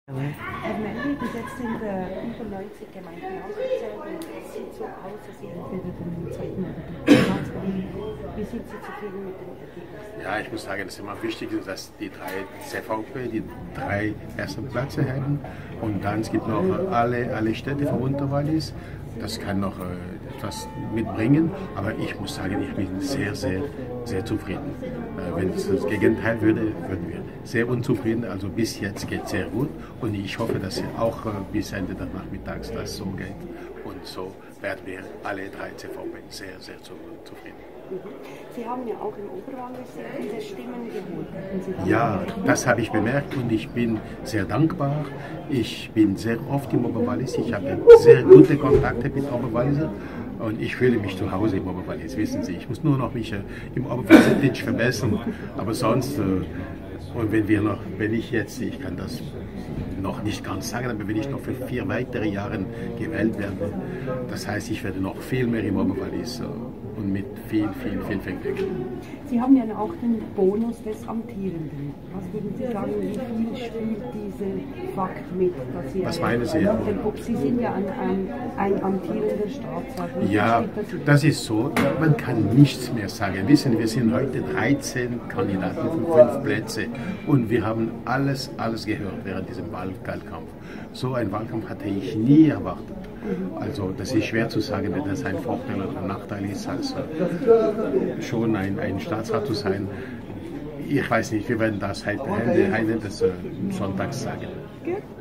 Herr Melli, bis jetzt sind über 90 Gemeinden aufgezählt und es sieht so aus, dass Sie entweder den zweiten oder den Platz gewinnen. Wie sind Sie zufrieden mit den Ergebnissen? Ja, ich muss sagen, es ist immer wichtig, dass die drei CVP die drei ersten Plätze haben und dann es gibt noch alle Städte von Unterwallis. Das kann noch etwas mitbringen, aber ich muss sagen, ich bin sehr zufrieden. Wenn es das Gegenteil würde, würden wir sehr unzufrieden. Also bis jetzt geht es sehr gut und ich hoffe, dass es auch bis Ende des Nachmittags das so geht. Und so werden wir alle drei CVP sehr zufrieden. Sie haben ja auch im Oberwallis sehr viele Stimmen geholt. Ja, das habe ich bemerkt und ich bin sehr dankbar. Ich bin sehr oft im Oberwallis. Ich habe sehr gute Kontakte mit Oberwalliser und ich fühle mich zu Hause im Oberwallis, wissen Sie. Ich muss nur noch mich im Oberwallis verbessern, aber sonst, und wenn ich jetzt, ich kann das noch nicht ganz sagen, aber wenn ich noch für 4 weitere Jahre gewählt werde, das heißt, ich werde noch viel mehr im Oberwallis und mit viel Glück. Sie haben ja auch den Bonus des Amtierenden. Was würden Sie sagen, wie viel spielt dieser Fakt mit? Dass Sie Was meinen Sie? Sie sind ja ein amtierender Staatsrat. Ja, das ist so, man kann nichts mehr sagen. Wissen, wir sind heute 13 Kandidaten für 5 Plätze und wir haben alles gehört während diesem Wahlkampf. So einen Wahlkampf hatte ich nie erwartet. Also das ist schwer zu sagen, wenn das ein Vorteil oder ein Nachteil ist, als schon ein Staatsrat zu sein. Ich weiß nicht, wir werden das heute des Sonntags sagen.